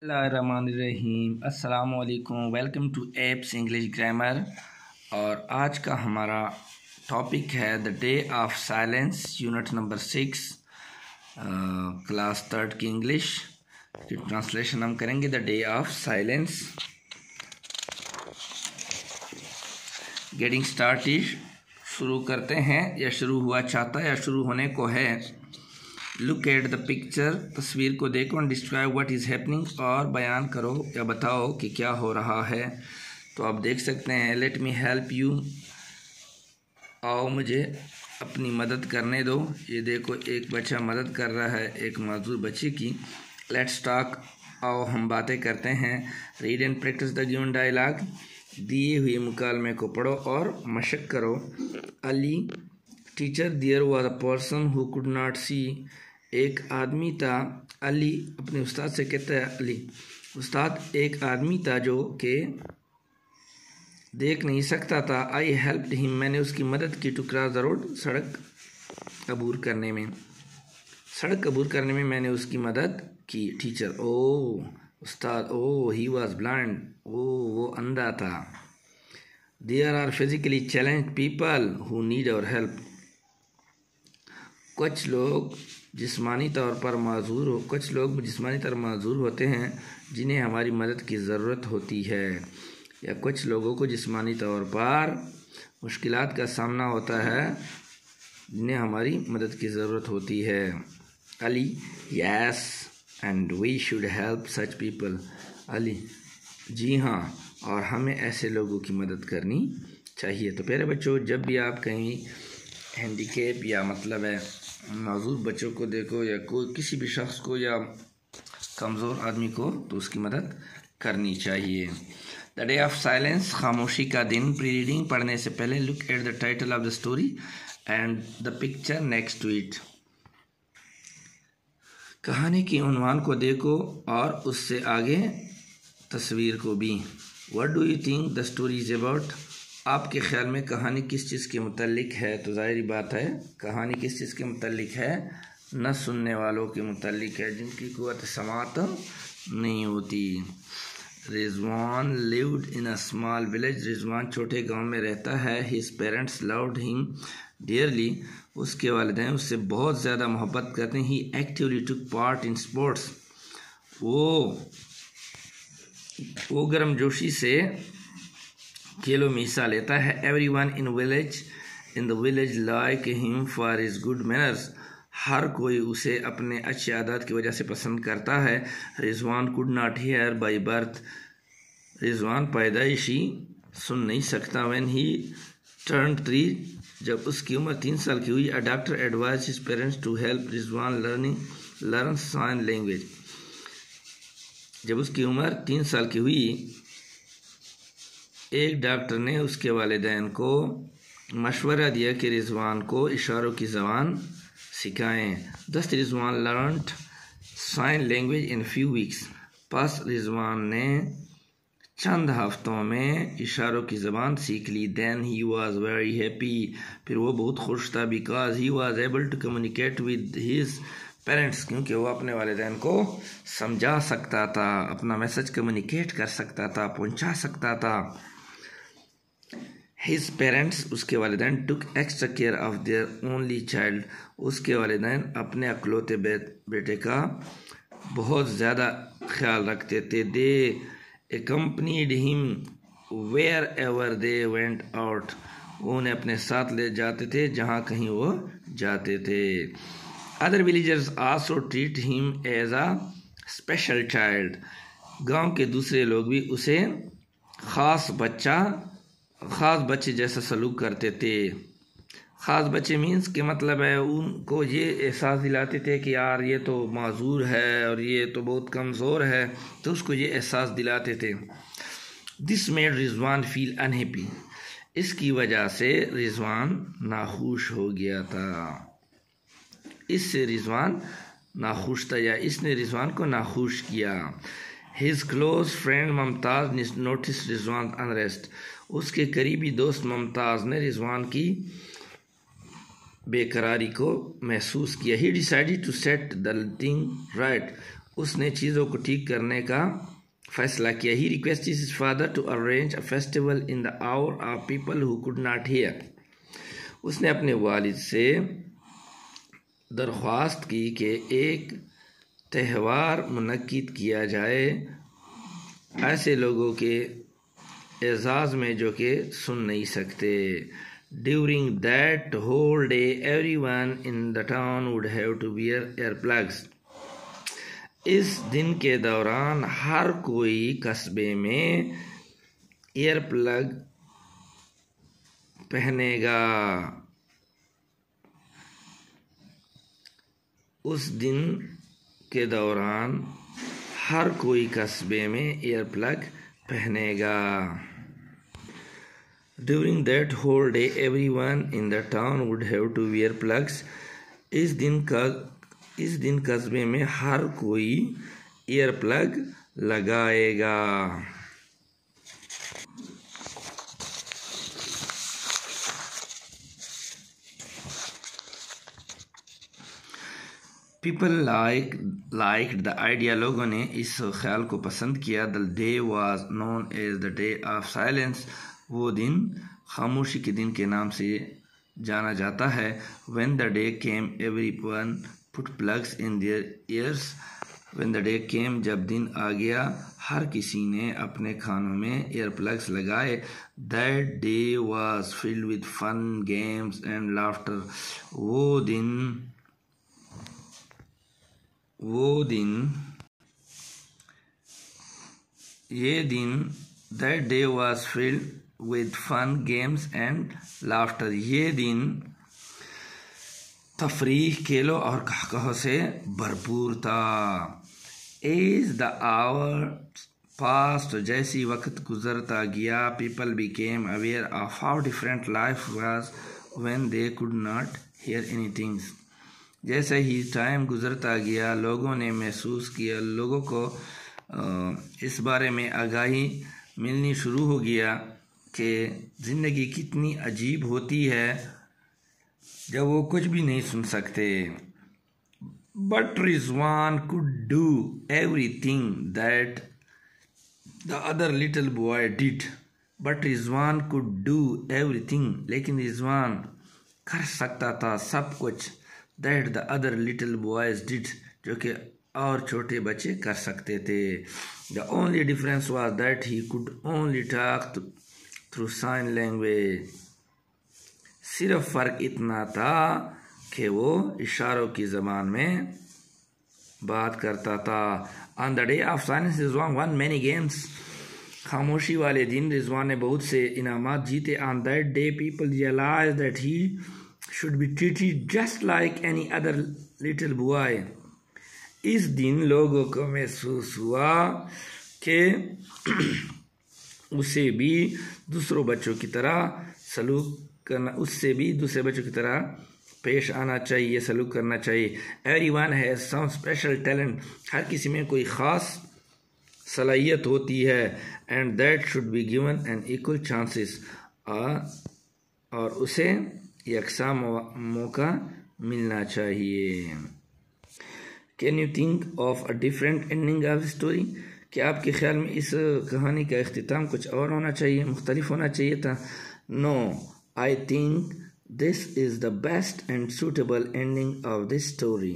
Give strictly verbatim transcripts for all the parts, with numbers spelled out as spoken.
बिस्मिल्लाहिर्रहमानिर्रहीम अस्सलाम वालेकुम। Welcome to Apps English Grammar. और आज का हमारा टॉपिक है the day of silence, unit number six, class third की इंग्लिश की ट्रांसलेशन हम करेंगे। The day of silence. Getting started, शुरू करते हैं या शुरू हुआ चाहता है या शुरू होने को है। लुक एट द पिक्चर, तस्वीर को देखो। And describe what is happening, और बयान करो या बताओ कि क्या हो रहा है। तो आप देख सकते हैं, लेट मी हेल्प यू, आओ मुझे अपनी मदद करने दो। ये देखो, एक बच्चा मदद कर रहा है एक माजूर बच्चे की। लेट्स टॉक, आओ हम बातें करते हैं। Read and practise the given dialogue, दिए हुए मुकालमे को पढ़ो और मशक करो। Ali teacher, there was a person who could not see, एक आदमी था। अली अपने उस्ताद से कहता है, अली उस्ताद, एक आदमी था जो कि देख नहीं सकता था। आई हेल्प्ड हिम, मैंने उसकी मदद की। टू क्रॉस द रोड, सड़क अबूर करने में सड़क अबूर करने में मैंने उसकी मदद की। Teacher, O Ustad, O he was blind, ओ वो अंधा था। There are physically challenged people who need our help, कुछ लोग जिस्मानी तौर पर माजूर हो कुछ लोग जिस्मानी तौर पर माजूर होते हैं जिन्हें हमारी मदद की ज़रूरत होती है, या कुछ लोगों को जिस्मानी तौर पर मुश्किलात का सामना होता है जिन्हें हमारी मदद की ज़रूरत होती है। Ali, yes and we should help such people. Ali, जी हाँ, और हमें ऐसे लोगों की मदद करनी चाहिए। तो प्यारे बच्चों, जब भी आप कहीं हैंडीकेप या मतलब है माजूर बच्चों को देखो, या कोई किसी भी शख्स को या कमज़ोर आदमी को, तो उसकी मदद करनी चाहिए। द डे ऑफ साइलेंस, खामोशी का दिन। प्री रीडिंग, पढ़ने से पहले look at the title of the story and the picture next to it, कहानी की उन्वान को देखो और उससे आगे तस्वीर को भी। What do you think the story is about, आपके ख्याल में कहानी किस चीज़ के मुतल्लिक है। तो ज़ाहिर बात है, कहानी किस चीज़ के मुतल्लिक है, न सुनने वालों के मुतल्लिक है जिनकी क़ुव्वत समाअत नहीं होती। Rizwan lived in a small village, Rizwan छोटे गांव में रहता है। His parents loved him dearly, उसके वालिदैन उससे बहुत ज़्यादा मोहब्बत करते हैं। He actively took part in sports, वो वो गर्मजोशी से खेलों में हिस्सा लेता है। Everyone in village in the village like him for his good manners, हर कोई उसे अपने अच्छे आदत की वजह से पसंद करता है। Rizwan could not hear by birth, Rizwan पैदाइशी सुन नहीं सकता। व्हेन ही टर्न थ्री, जब उसकी उम्र तीन साल की हुई, a doctor advise his parents to help Rizwan learning learn sign language, जब उसकी उम्र तीन साल की हुई, एक डॉक्टर ने उसके वालिदैन को मशवरा दिया कि रिजवान को इशारों की ज़बान सिखाएं। Thus Rizwan learned sign language in few weeks, बस रिजवान ने चंद हफ्तों में इशारों की ज़बान सीख ली। Then he was very happy, फिर वो बहुत खुश था। Because he was able to communicate with his parents, क्योंकि वो अपने वालिदैन को समझा सकता था, अपना मैसेज कम्युनिकेट कर सकता था, पहुंचा सकता था। हिज पेरेंट्स, उसके वालिदैन, took extra care of their only child, उसके वालिदैन अपने अकलौते बे, बेटे का बहुत ज़्यादा ख्याल रखते थे। They accompanied him wherever they went out, वो उन्हें अपने साथ ले जाते थे जहाँ कहीं वो जाते थे। Other villagers also treat him as a special child, गांव के दूसरे लोग भी उसे ख़ास बच्चा ख़ास बच्चे जैसा सलूक करते थे। ख़ास बच्चे मीन्स के मतलब है, उनको ये एहसास दिलाते थे कि यार ये तो माजूर है और ये तो बहुत कमज़ोर है, तो उसको ये एहसास दिलाते थे। This made Rizwan feel unhappy, इसकी वजह से रिजवान नाखुश हो गया था। इससे रिजवान नाखुश था, या इसने रिजवान को नाखुश किया। His close friend Mumtaz notice Rizwan unrest, उसके करीबी दोस्त मुमताज़ ने रिजवान की बेकरारी को महसूस किया। He decided to set the thing right, उसने चीज़ों को ठीक करने का फैसला किया। He request his father to arrange a festival in the hour of people who could not hear. उसने अपने वालिद से दरख्वास्त की कि एक त्यौहार मुनक्किद किया जाए ऐसे लोगों के एजाज़ में जो कि सुन नहीं सकते। During that whole day everyone in the town would have to wear ear plugs. इस दिन के दौरान हर कोई कस्बे में एयर प्लग पहनेगा। उस दिन के दौरान हर कोई कस्बे में एयर प्लग पहनेगा। During that whole day everyone in the town would have to wear plugs. इस दिन का इस दिन कस्बे में हर कोई ईयर प्लग लगाएगा। People like liked the idea. लोगों ने इस ख्याल को पसंद किया। The day was known as the day of silence. वो दिन खामोशी के दिन के नाम से जाना जाता है। When the day came everyone put plugs in their ears. When the day came जब दिन आ गया हर किसी ने अपने कानों में ईयर प्लग्स लगाए। That day was filled with fun games and laughter. वो दिन वो दिन ये दिन that day was filled with fun games and laughter. ये दिन तफरीह, खेलों और कहकहों से भरपूर था। एज द आवर पास्ट, जैसी वक्त गुजरता गया, people became aware of how different life was when they could not hear anything. जैसे ही टाइम गुजरता गया लोगों ने महसूस किया, लोगों को इस बारे में आगाही मिलनी शुरू हो गया कि ज़िंदगी कितनी अजीब होती है जब वो कुछ भी नहीं सुन सकते। But Rizwan could do everything that the other little boy did. But Rizwan could do everything, लेकिन रिजवान कर सकता था सब कुछ। That the other little boys did, जो कि और छोटे बच्चे कर सकते थे। The only difference was that he could only talk through sign language. सिर्फ फ़र्क इतना था कि वो इशारों की ज़बान में बात करता था। On the day of silence Rizwan won many games. खामोशी वाले दिन रिजवान ने बहुत से इनामात जीते। On that day people realize that he should be treated just like any other little boy. इस दिन लोगों को महसूस हुआ कि उसे भी दूसरों बच्चों की तरह सलूक करना उससे भी दूसरे बच्चों की तरह पेश आना चाहिए, सलूक करना चाहिए। Everyone has some special talent. हर किसी में कोई ख़ास सलाहियत होती है। And that should be given an equal chances. और उसे यकसा मौका मिलना चाहिए। Can you think of a different ending of story. क्या आपके ख्याल में इस कहानी का अख्तिताम कुछ और होना चाहिए, मुख्तलिफ होना चाहिए था? No, I think this is the best and suitable ending of this story.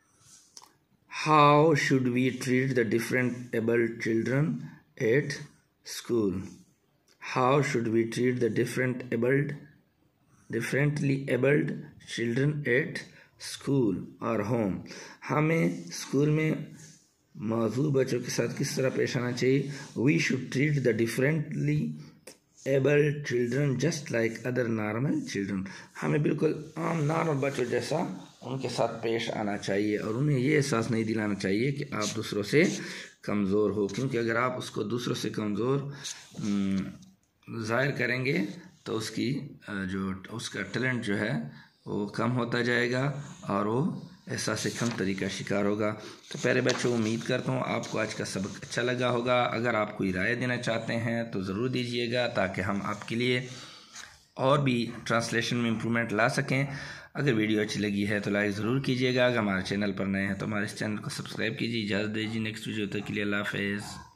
How should we treat the different able children at school? How should we treat the different abled, differently abled children at school or home? हमें school में मौजूद बच्चों के साथ किस तरह पेश आना चाहिए? We should treat the differently able children just like other normal children. हमें बिल्कुल आम नॉर्मल बच्चों जैसा उनके साथ पेश आना चाहिए और उन्हें ये एहसास नहीं दिलाना चाहिए कि आप दूसरों से कमज़ोर हो, क्योंकि अगर आप उसको दूसरों से कमज़ोर ज़ाहिर करेंगे तो उसकी जो उसका टैलेंट जो है वो कम होता जाएगा और वो एहसास कम तरीका शिकार होगा। तो प्यारे बच्चों, उम्मीद करता हूँ आपको आज का सबक अच्छा लगा होगा। अगर आप कोई राय देना चाहते हैं तो ज़रूर दीजिएगा ताकि हम आपके लिए और भी ट्रांसलेशन में इम्प्रूवमेंट ला सकें। अगर वीडियो अच्छी लगी है तो लाइक ज़रूर कीजिएगा। अगर हमारे चैनल पर नए हैं तो हमारे इस चैनल को सब्सक्राइब कीजिए। इजाज़त दीजिए, नेक्स्ट वीडियो तक के लिए अल्लाह हाफ़िज़।